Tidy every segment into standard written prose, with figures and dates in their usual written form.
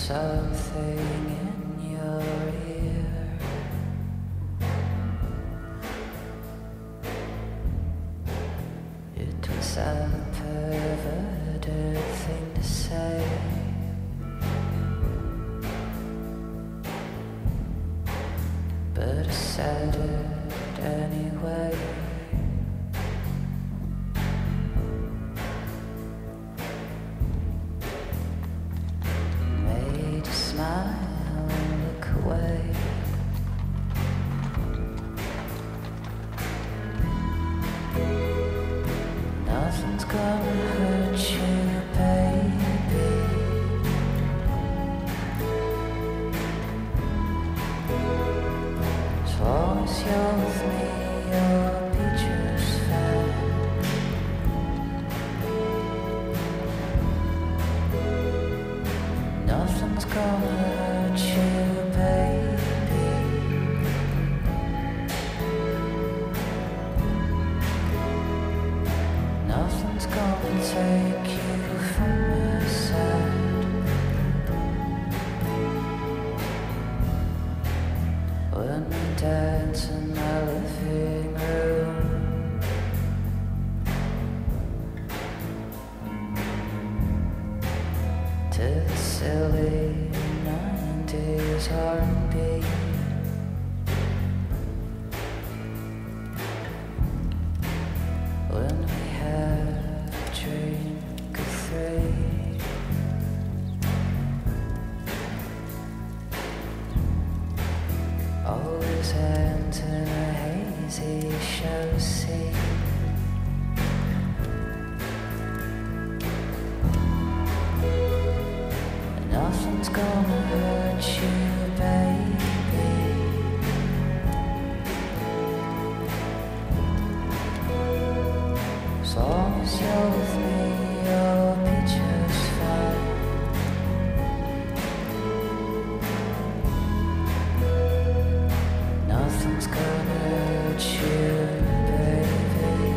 something in your ear. It was a perverted thing to say, but I said it anyway. Made a smile look away. Nothing's gonna hurt you, baby. As long as you're with me, you'll be just fine. Nothing's gonna hurt you, baby. Nothing's gonna take you from my side. When we dance in my living room, to the silly 90s R&B. When we have a drink of three, always ends in a hazy show scene. Nothing's gonna hurt you, baby. As long as you're with me, you'll be just fine. Nothing's gonna hurt you, baby.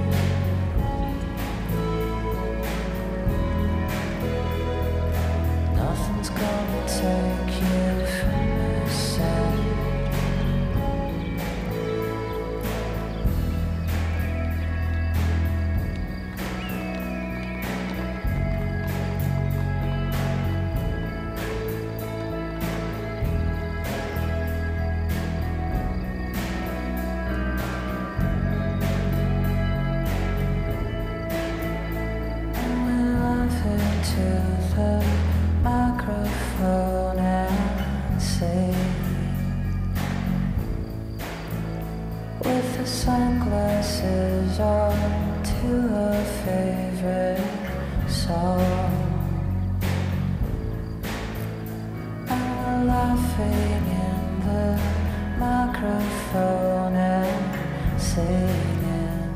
Nothing's gonna take you from my side. And we laugh into the microphone and say, with the sunglasses on, to a favorite song. And we're laughing in the microphone and singing,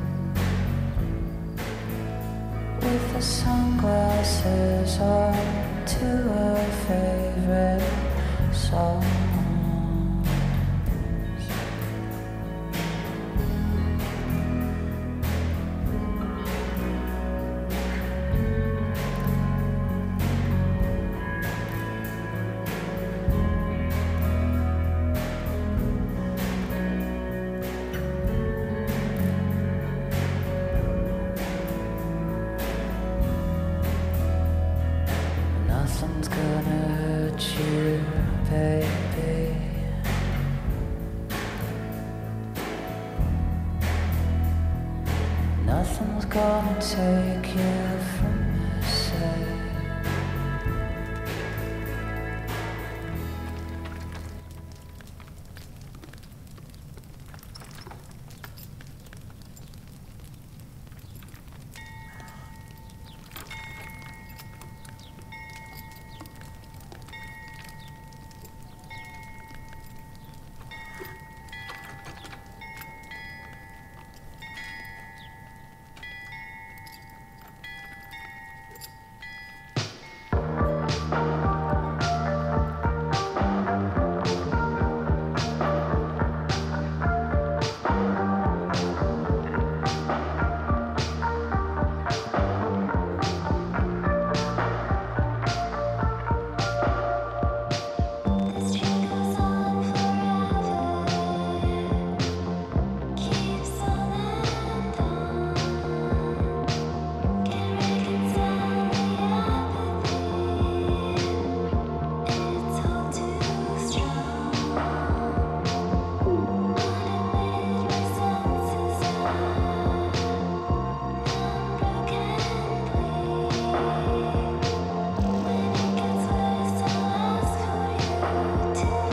with the sunglasses on, to a favorite song. Nothing's gonna hurt you, baby. Nothing's gonna take you from my side. out.